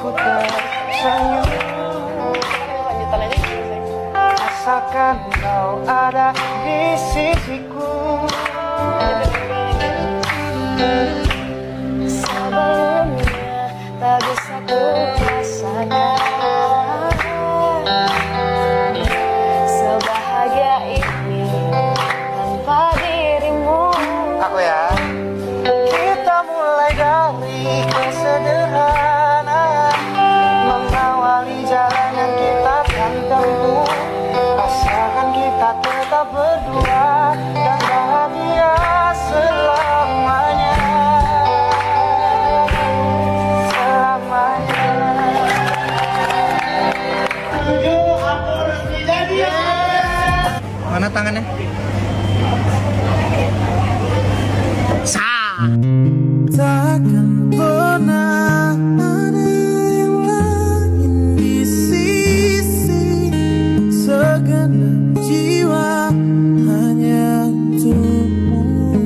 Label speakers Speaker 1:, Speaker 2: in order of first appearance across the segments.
Speaker 1: aku tersenyum.
Speaker 2: Lanjutan aja.
Speaker 1: Asalkan kau ada di sisiku.
Speaker 2: Sebelumnya tak bisa ku rasakan sebahagia ini tanpa dirimu.
Speaker 1: Aku ya. Kita mulai dari kesederhanaan, mengawali jalan yang kita akan tempuh. Asalkan kita tetap berdua dan bahagia selamanya. Selamanya. Mana tangannya? Takkan pernah ada yang lain di sisi, segenap jiwa hanya untukmu.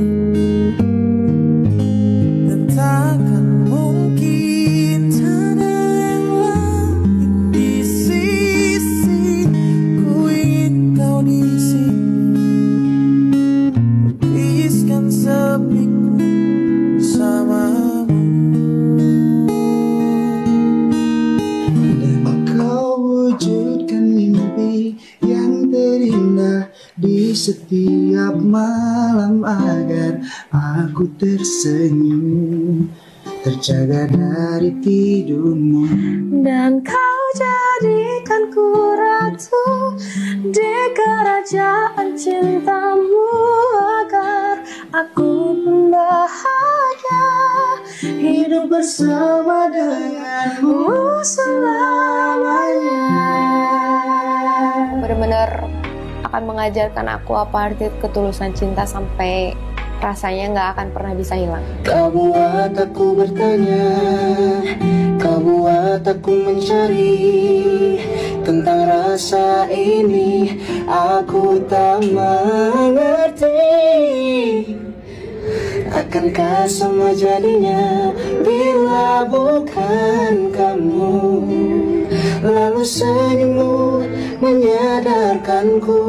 Speaker 1: Dan takkan mungkin ada yang lain di sisi, ku ingin kau di sini, tuliskan sepiku bersamamu. Dan kau wujudkan mimpi yang terindah di setiap malam agar aku tersenyum, terjaga dari tidurmu. Dan kau jadikan ku ratu di kerajaan cintamu, agar aku pun bahagia hidup bersama denganmu selamanya.
Speaker 2: Benar-benar akan mengajarkan aku apa arti ketulusan cinta sampai rasanya nggak akan pernah bisa hilang.
Speaker 1: Kau buat aku bertanya, kau buat aku mencari tentang rasa ini. Aku tak mengerti, akankah sama jadinya bila bukan kamu? Lalu senyummu menyadarkanku,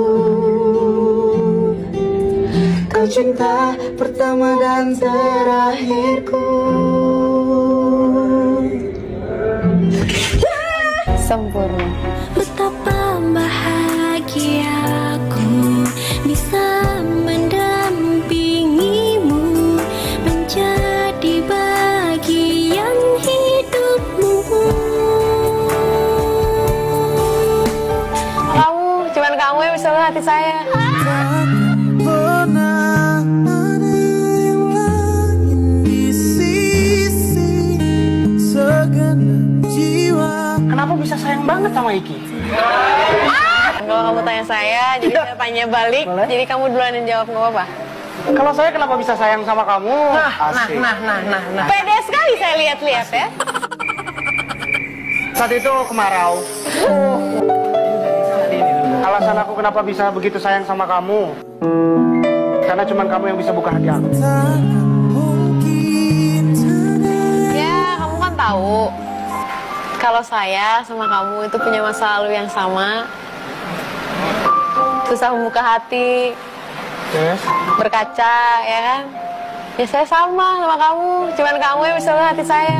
Speaker 1: kau cinta pertama dan terakhirku.
Speaker 2: Sempurna.
Speaker 3: Betapa bahagia aku bisa mendampingimu menjadi bagian hidupmu.
Speaker 2: Cuman kamu yang bisa lihat hati saya.
Speaker 1: Pernah ada yang lain di sisi, segenap jiwa. Kenapa bisa sayang banget sama Iki?
Speaker 2: Kalau kamu tanya saya, jadi saya tanya balik.
Speaker 1: Boleh?
Speaker 2: Jadi kamu duluan yang jawab, nggak apa-apa.
Speaker 1: Kalau saya kenapa bisa sayang sama kamu? Asik.
Speaker 2: Nah. Pede sekali saya lihat-lihat ya.
Speaker 1: Saat itu kemarau. Alasan aku kenapa bisa begitu sayang sama kamu, karena cuman kamu yang bisa buka hati aku.
Speaker 2: Ya, kamu kan tahu kalau saya sama kamu itu punya masa lalu yang sama. Susah membuka hati,
Speaker 1: Yes.
Speaker 2: berkaca, ya kan? Ya saya sama kamu, cuman kamu yang bisa lihat hati saya.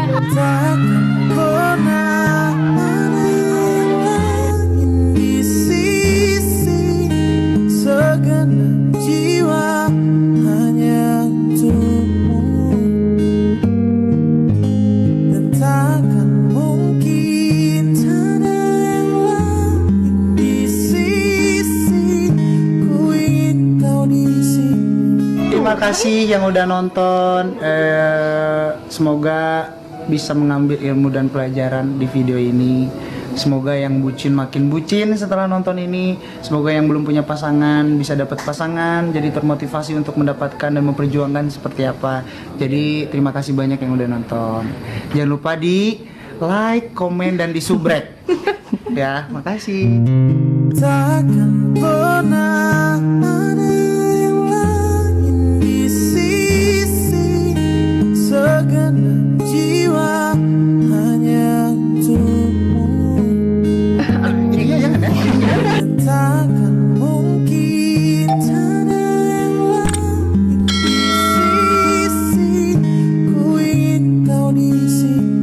Speaker 1: Segenap jiwa hanya untukmu, dan takkan mungkin ada yang lain di sisi, ku ingin kau di sini. Terima kasih yang udah nonton. Semoga bisa mengambil ilmu dan pelajaran di video ini. Semoga yang bucin makin bucin setelah nonton ini. Semoga yang belum punya pasangan bisa dapat pasangan, jadi termotivasi untuk mendapatkan dan memperjuangkan seperti apa. Jadi terima kasih banyak yang udah nonton. Jangan lupa di like, komen, dan di subrek. Ya, makasih. Takkan pernah ada yang lain di sisi, segenap jiwa hanya
Speaker 3: ini.